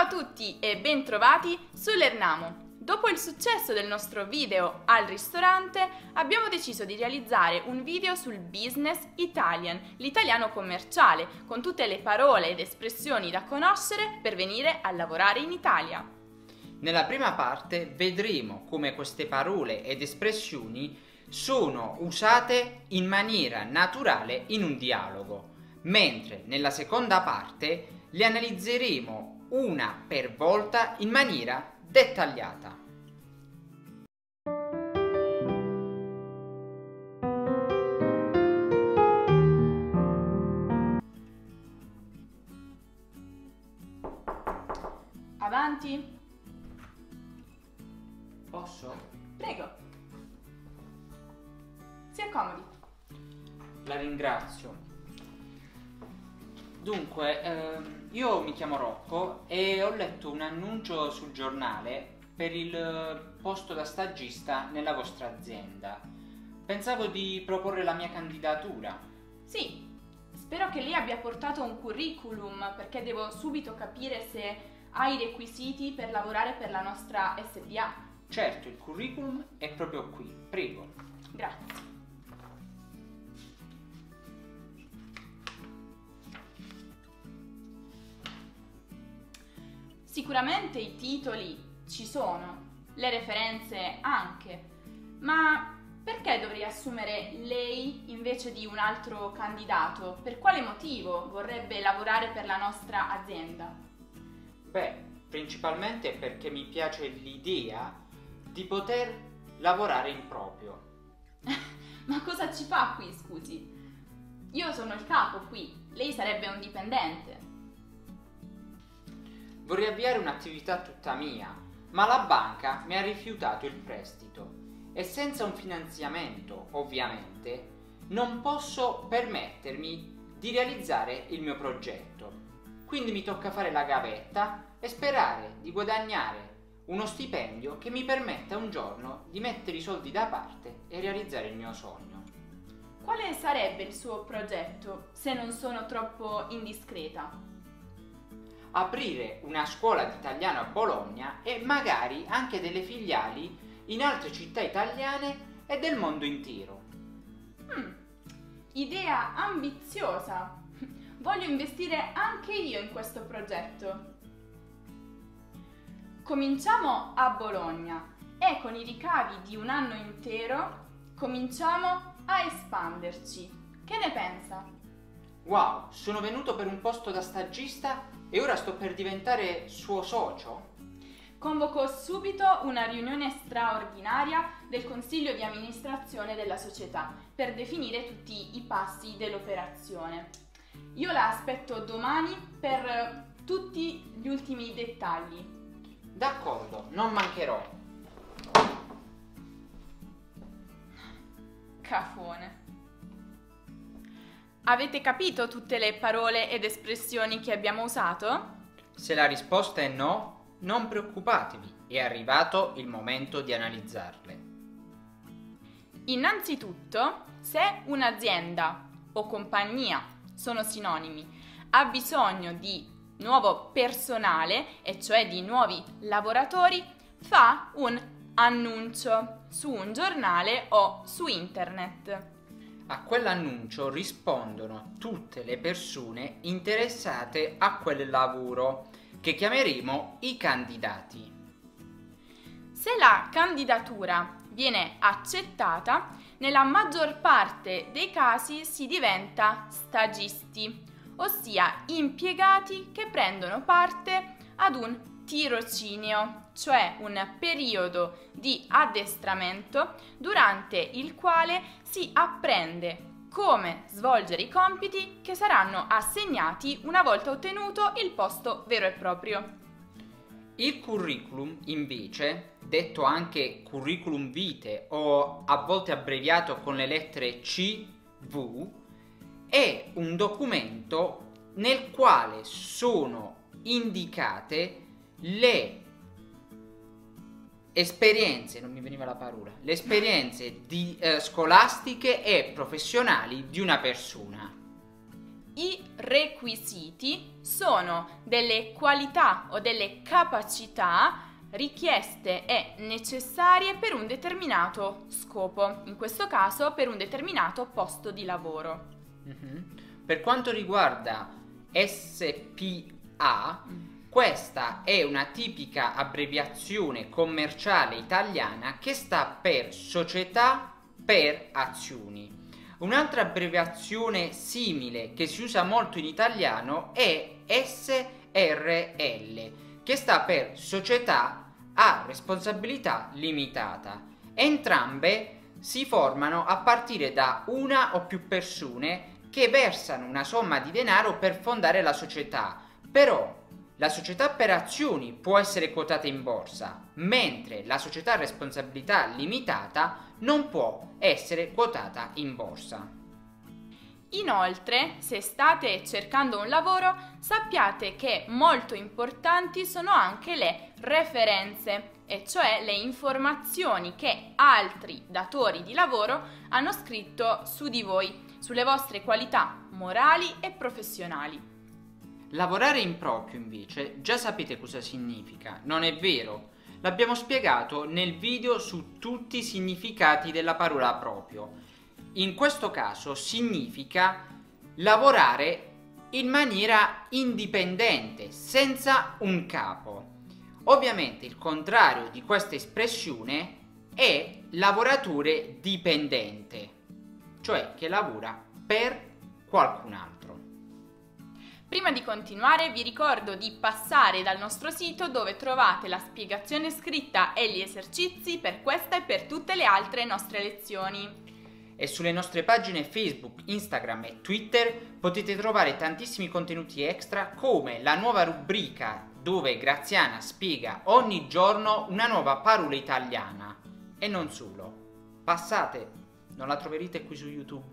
tutti e bentrovati su Lernamo. Dopo il successo del nostro video al ristorante, abbiamo deciso di realizzare un video sul business Italian, l'italiano commerciale, con tutte le parole ed espressioni da conoscere per venire a lavorare in Italia. Nella prima parte vedremo come queste parole ed espressioni sono usate in maniera naturale in un dialogo, mentre nella seconda parte le analizzeremo una per volta in maniera dettagliata. Avanti? Posso? Prego. Si accomodi. La ringrazio. Dunque, io mi chiamo Rocco e ho letto un annuncio sul giornale per il posto da stagista nella vostra azienda. Pensavo di proporre la mia candidatura. Sì, spero che lei abbia portato un curriculum perché devo subito capire se ha i requisiti per lavorare per la nostra SPA. Certo, il curriculum è proprio qui. Prego. Grazie. Sicuramente i titoli ci sono, le referenze anche, ma perché dovrei assumere lei invece di un altro candidato? Per quale motivo vorrebbe lavorare per la nostra azienda? Beh, principalmente perché mi piace l'idea di poter lavorare in proprio. Ma cosa ci fa qui, scusi? Io sono il capo qui, lei sarebbe un dipendente. Vorrei avviare un'attività tutta mia, ma la banca mi ha rifiutato il prestito e senza un finanziamento, ovviamente, non posso permettermi di realizzare il mio progetto. Quindi mi tocca fare la gavetta e sperare di guadagnare uno stipendio che mi permetta un giorno di mettere i soldi da parte e realizzare il mio sogno. Quale sarebbe il suo progetto, se non sono troppo indiscreta? Aprire una scuola di italiano a Bologna e magari anche delle filiali in altre città italiane e del mondo intero. Idea ambiziosa! Voglio investire anche io in questo progetto. Cominciamo a Bologna e con i ricavi di un anno intero cominciamo a espanderci. Che ne pensa? Wow, sono venuto per un posto da stagista e ora sto per diventare suo socio? Convoco subito una riunione straordinaria del consiglio di amministrazione della società per definire tutti i passi dell'operazione. Io la aspetto domani per tutti gli ultimi dettagli. D'accordo, non mancherò. Cafone. Avete capito tutte le parole ed espressioni che abbiamo usato? Se la risposta è no, non preoccupatevi, è arrivato il momento di analizzarle. Innanzitutto, se un'azienda o compagnia sono sinonimi, ha bisogno di nuovo personale, e cioè di nuovi lavoratori, fa un annuncio su un giornale o su internet. A quell'annuncio rispondono tutte le persone interessate a quel lavoro, che chiameremo i candidati. Se la candidatura viene accettata, nella maggior parte dei casi si diventa stagisti, ossia impiegati che prendono parte ad un tirocinio, cioè un periodo di addestramento durante il quale si apprende come svolgere i compiti che saranno assegnati una volta ottenuto il posto vero e proprio. Il curriculum, invece, detto anche curriculum vitae o a volte abbreviato con le lettere CV, è un documento nel quale sono indicate le esperienze, non mi veniva la parola, le esperienze scolastiche e professionali di una persona. I requisiti sono delle qualità o delle capacità richieste e necessarie per un determinato scopo, in questo caso per un determinato posto di lavoro. Per quanto riguarda SPA, questa è una tipica abbreviazione commerciale italiana che sta per Società per Azioni. Un'altra abbreviazione simile che si usa molto in italiano è SRL, che sta per Società a Responsabilità Limitata. Entrambe si formano a partire da una o più persone che versano una somma di denaro per fondare la società, però la società per azioni può essere quotata in borsa, mentre la società a responsabilità limitata non può essere quotata in borsa. Inoltre, se state cercando un lavoro, sappiate che molto importanti sono anche le referenze, e cioè le informazioni che altri datori di lavoro hanno scritto su di voi, sulle vostre qualità morali e professionali. Lavorare in proprio, invece, già sapete cosa significa, non è vero? L'abbiamo spiegato nel video su tutti i significati della parola proprio. In questo caso significa lavorare in maniera indipendente, senza un capo. Ovviamente il contrario di questa espressione è lavoratore dipendente, cioè che lavora per qualcun altro. Prima di continuare vi ricordo di passare dal nostro sito dove trovate la spiegazione scritta e gli esercizi per questa e per tutte le altre nostre lezioni. E sulle nostre pagine Facebook, Instagram e Twitter potete trovare tantissimi contenuti extra come la nuova rubrica dove Graziana spiega ogni giorno una nuova parola italiana. E non solo. Passate, non la troverete qui su YouTube.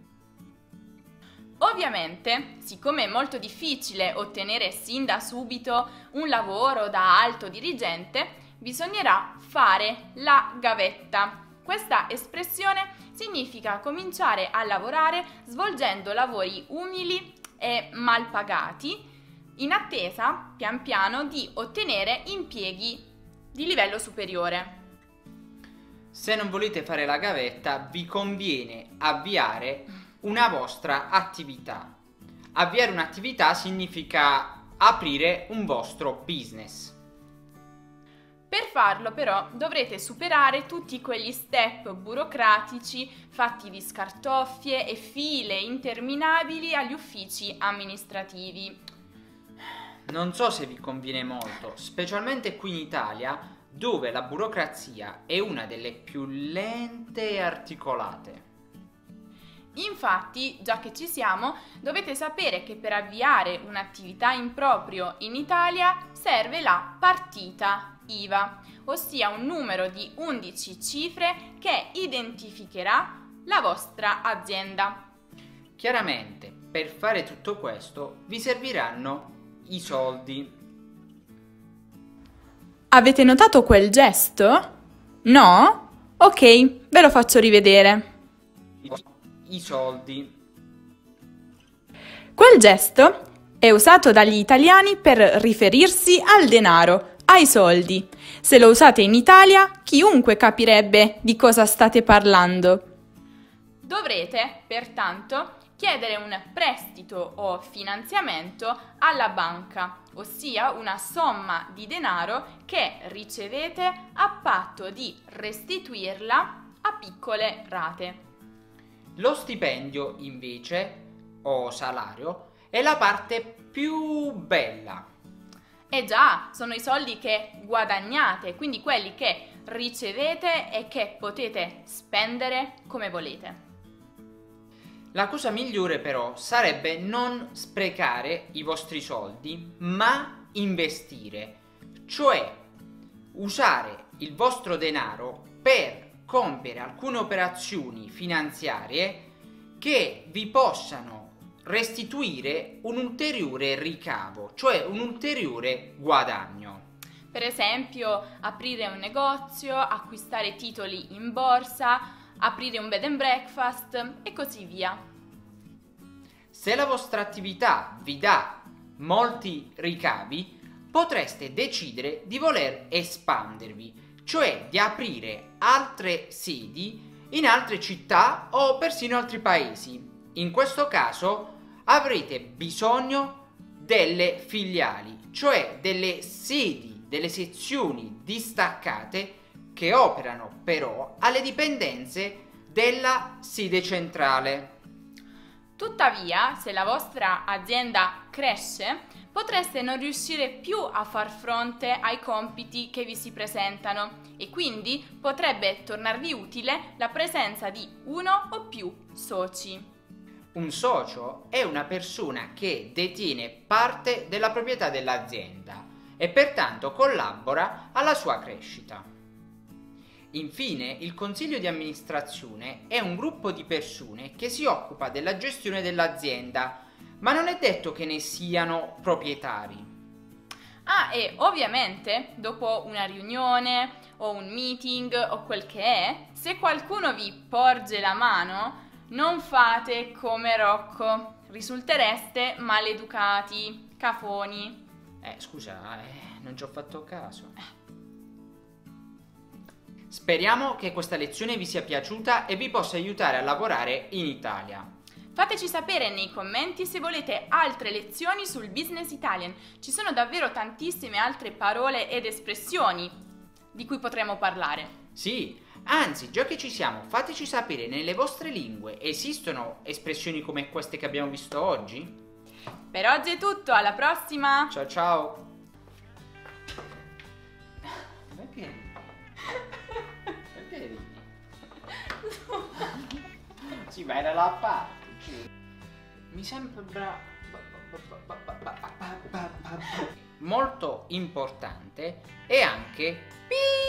Ovviamente, siccome è molto difficile ottenere sin da subito un lavoro da alto dirigente, bisognerà fare la gavetta. Questa espressione significa cominciare a lavorare svolgendo lavori umili e mal pagati, in attesa, pian piano, di ottenere impieghi di livello superiore. Se non volete fare la gavetta, vi conviene avviare una vostra attività. Avviare un'attività significa aprire un vostro business. Per farlo però dovrete superare tutti quegli step burocratici fatti di scartoffie e file interminabili agli uffici amministrativi. Non so se vi conviene molto, specialmente qui in Italia, dove la burocrazia è una delle più lente e articolate. Infatti, già che ci siamo, dovete sapere che per avviare un'attività in proprio in Italia serve la partita IVA, ossia un numero di 11 cifre che identificherà la vostra azienda. Chiaramente, per fare tutto questo vi serviranno i soldi. Avete notato quel gesto? No? Ok, ve lo faccio rivedere. I soldi. Quel gesto è usato dagli italiani per riferirsi al denaro, ai soldi. Se lo usate in Italia, chiunque capirebbe di cosa state parlando. Dovrete, pertanto, chiedere un prestito o finanziamento alla banca, ossia una somma di denaro che ricevete a patto di restituirla a piccole rate. Lo stipendio, invece, o salario, è la parte più bella. E già, sono i soldi che guadagnate, quindi quelli che ricevete e che potete spendere come volete. La cosa migliore però sarebbe non sprecare i vostri soldi, ma investire, cioè usare il vostro denaro per compiere alcune operazioni finanziarie che vi possano restituire un ulteriore ricavo, cioè un ulteriore guadagno. Per esempio, aprire un negozio, acquistare titoli in borsa, aprire un bed and breakfast e così via. Se la vostra attività vi dà molti ricavi, potreste decidere di voler espandervi, cioè di aprire altre sedi in altre città o persino altri paesi. In questo caso avrete bisogno delle filiali, cioè delle sedi, delle sezioni distaccate che operano però alle dipendenze della sede centrale. Tuttavia, se la vostra azienda cresce, potreste non riuscire più a far fronte ai compiti che vi si presentano e quindi potrebbe tornarvi utile la presenza di uno o più soci. Un socio è una persona che detiene parte della proprietà dell'azienda e pertanto collabora alla sua crescita. Infine, il consiglio di amministrazione è un gruppo di persone che si occupa della gestione dell'azienda, ma non è detto che ne siano proprietari. Ah, e ovviamente, dopo una riunione o un meeting o quel che è, se qualcuno vi porge la mano, non fate come Rocco, risultereste maleducati, cafoni. Scusa, non ci ho fatto caso. Speriamo che questa lezione vi sia piaciuta e vi possa aiutare a lavorare in Italia. Fateci sapere nei commenti se volete altre lezioni sul business Italian. Ci sono davvero tantissime altre parole ed espressioni di cui potremo parlare. Sì, anzi, già che ci siamo, fateci sapere nelle vostre lingue esistono espressioni come queste che abbiamo visto oggi? Per oggi è tutto, alla prossima! Ciao ciao! Perché? Perché ridi? Sì, ma era la parte. Mi sembra molto importante e anche